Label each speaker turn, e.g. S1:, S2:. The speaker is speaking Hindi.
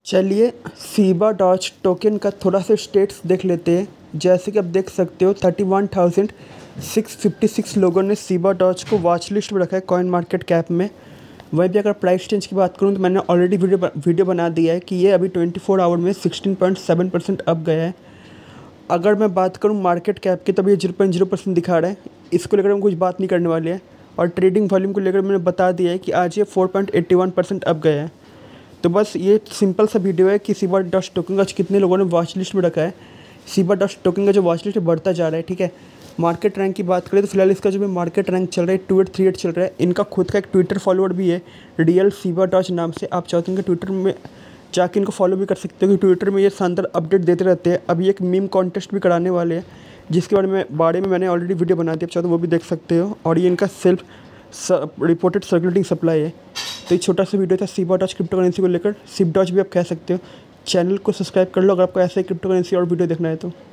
S1: चलिए सीबा डॉज टोकन का थोड़ा सा स्टेट्स देख लेते हैं। जैसे कि आप देख सकते हो 31,656 लोगों ने सीबा डॉज को वॉच लिस्ट में रखा है कॉइन मार्केट कैप में। वहीं भी अगर प्राइस चेंज की बात करूं तो मैंने ऑलरेडी वीडियो बना दिया है कि ये अभी 24 आवर में 16.7% अप गया है। अगर मैं बात करूं मार्केट कैप की तो ये 0.0% दिखा रहा है। इसको लेकर हम कुछ बात नहीं करने वाले हैं। और ट्रेडिंग वॉल्यूम को लेकर मैंने बता दिया है कि आज ये 4.81% अप गया है। तो बस ये सिंपल सा वीडियो है कि सीबा डॉज टोकन का कितने लोगों ने वॉच लिस्ट में रखा है। सीबा डॉज टोकन का जो वॉच लिस्ट बढ़ता जा रहा है, ठीक है। मार्केट रैंक की बात करें तो फिलहाल इसका जो भी मार्केट रैंक चल रहा है 2838 चल रहा है। इनका खुद का एक ट्विटर फॉलोअर भी है रियल सीबा डॉज नाम से। आप चाहते हैं कि ट्विटर में जाके इनको फॉलो भी कर सकते हो कि ट्विटर में ये शानदार अपडेट देते रहते हैं। अभी एक मीम कॉन्टेस्ट भी कराने वाले हैं जिसके बारे में मैंने ऑलरेडी वीडियो बना दी, आप चाहो तो वो भी देख सकते हो। और ये इनका सेल्फ रिपोर्टेड सर्कुलेटिंग सप्लाई है। तो एक छोटा सा वीडियो था सीबा डॉज क्रिप्टो करेंसी को लेकर। सिप डॉज भी आप कह सकते हो। चैनल को सब्सक्राइब कर लो अगर आपको ऐसे ही क्रिप्टो करेंसी और वीडियो देखना है तो।